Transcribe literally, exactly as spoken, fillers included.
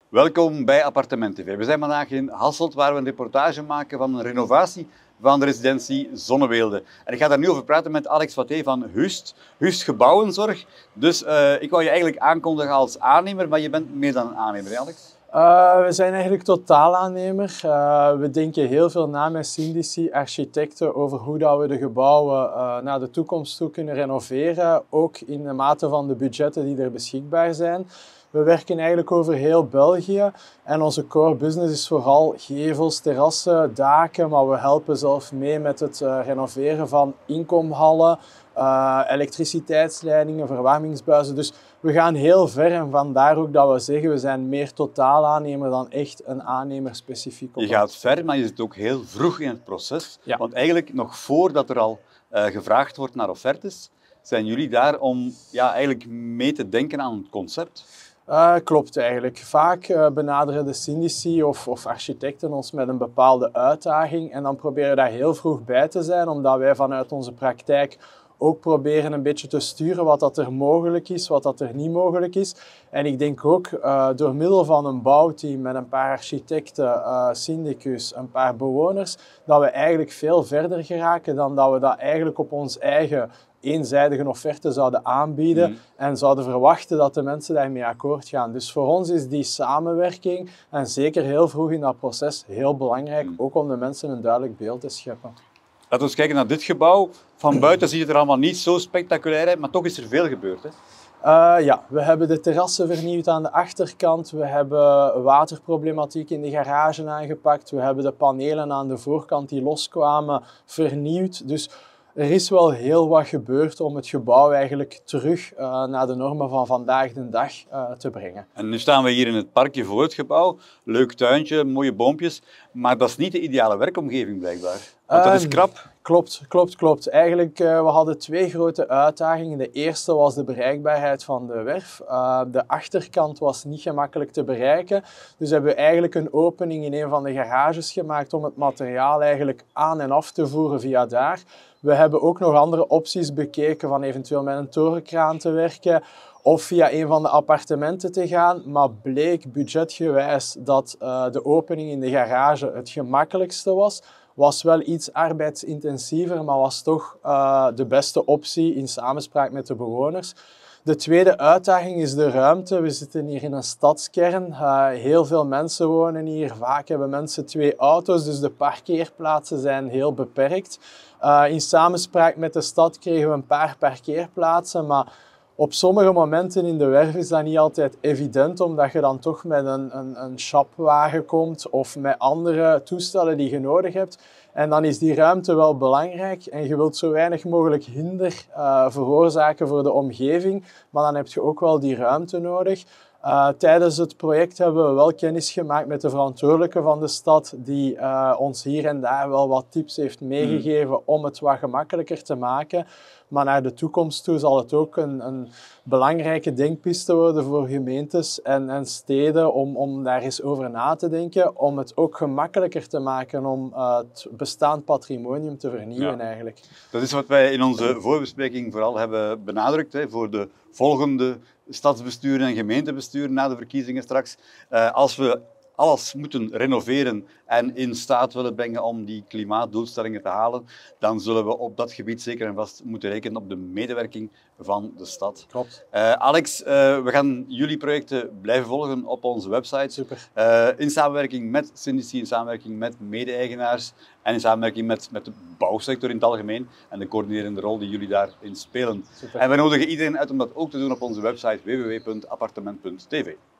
Welkom bij Appartement T V. We zijn vandaag in Hasselt waar we een reportage maken van een renovatie van de residentie Zonneweelde. En ik ga daar nu over praten met Alex Watté van Hust, Hust Gebouwenzorg. Dus uh, ik wou je eigenlijk aankondigen als aannemer, maar je bent meer dan een aannemer, hè Alex? Uh, we zijn eigenlijk totaalaannemer. Uh, we denken heel veel na met syndici, architecten over hoe dat we de gebouwen uh, naar de toekomst toe kunnen renoveren, ook in de mate van de budgetten die er beschikbaar zijn. We werken eigenlijk over heel België en onze core business is vooral gevels, terrassen, daken, maar we helpen zelf mee met het uh, renoveren van inkomhallen, uh, elektriciteitsleidingen, verwarmingsbuizen. Dus we gaan heel ver en vandaar ook dat we zeggen we zijn meer totaal aannemer dan echt een aannemer specifiek. Je gaat ver, maar je zit ook heel vroeg in het proces. Ja. Want eigenlijk nog voordat er al uh, gevraagd wordt naar offertes, zijn jullie daar om ja, eigenlijk mee te denken aan het concept? Uh, klopt eigenlijk. Vaak uh, benaderen de syndici of, of architecten ons met een bepaalde uitdaging en dan proberen we daar heel vroeg bij te zijn, omdat wij vanuit onze praktijk ook proberen een beetje te sturen wat dat er mogelijk is, wat dat er niet mogelijk is. En ik denk ook uh, door middel van een bouwteam met een paar architecten, uh, syndicus, een paar bewoners, dat we eigenlijk veel verder geraken dan dat we dat eigenlijk op ons eigen eenzijdige offerte zouden aanbieden mm. en zouden verwachten dat de mensen daarmee akkoord gaan. Dus voor ons is die samenwerking, en zeker heel vroeg in dat proces, heel belangrijk, mm. ook om de mensen een duidelijk beeld te scheppen. Laten we kijken naar dit gebouw. Van buiten ziet het er allemaal niet zo spectaculair uit, maar toch is er veel gebeurd, hè? Uh, ja, we hebben de terrassen vernieuwd aan de achterkant. We hebben waterproblematiek in de garage aangepakt. We hebben de panelen aan de voorkant die loskwamen vernieuwd. Dus er is wel heel wat gebeurd om het gebouw eigenlijk terug uh, naar de normen van vandaag de dag uh, te brengen. En nu staan we hier in het parkje voor het gebouw. Leuk tuintje, mooie boompjes. Maar dat is niet de ideale werkomgeving blijkbaar. Want dat is krap. Uh, klopt, klopt, klopt. Eigenlijk, uh, we hadden twee grote uitdagingen. De eerste was de bereikbaarheid van de werf. Uh, de achterkant was niet gemakkelijk te bereiken. Dus hebben we eigenlijk een opening in een van de garages gemaakt om het materiaal eigenlijk aan en af te voeren via daar. We hebben ook nog andere opties bekeken van eventueel met een torenkraan te werken of via een van de appartementen te gaan, maar bleek budgetgewijs dat uh, de opening in de garage het gemakkelijkste was. Was wel iets arbeidsintensiever, maar was toch uh, de beste optie in samenspraak met de bewoners. De tweede uitdaging is de ruimte. We zitten hier in een stadskern. Uh, heel veel mensen wonen hier. Vaak hebben mensen twee auto's, dus de parkeerplaatsen zijn heel beperkt. Uh, in samenspraak met de stad kregen we een paar parkeerplaatsen, maar op sommige momenten in de werf is dat niet altijd evident, omdat je dan toch met een, een, een shopwagen komt of met andere toestellen die je nodig hebt. En dan is die ruimte wel belangrijk en je wilt zo weinig mogelijk hinder uh, veroorzaken voor de omgeving, maar dan heb je ook wel die ruimte nodig. Uh, tijdens het project hebben we wel kennis gemaakt met de verantwoordelijke van de stad die uh, ons hier en daar wel wat tips heeft meegegeven mm. om het wat gemakkelijker te maken. Maar naar de toekomst toe zal het ook een, een belangrijke denkpiste worden voor gemeentes en, en steden om, om daar eens over na te denken, om het ook gemakkelijker te maken om uh, het bestaand patrimonium te vernieuwen ja. eigenlijk. Dat is wat wij in onze voorbespreking vooral hebben benadrukt, hè, voor de volgende stadsbesturen en gemeentebesturen na de verkiezingen straks. Uh, als we alles moeten renoveren en in staat willen brengen om die klimaatdoelstellingen te halen, dan zullen we op dat gebied zeker en vast moeten rekenen op de medewerking van de stad. Klopt. Uh, Alex, uh, we gaan jullie projecten blijven volgen op onze website. Super. Uh, in samenwerking met syndici, in samenwerking met mede-eigenaars en in samenwerking met, met de bouwsector in het algemeen en de coördinerende rol die jullie daarin spelen. Super. En we nodigen iedereen uit om dat ook te doen op onze website w w w punt appartement punt t v.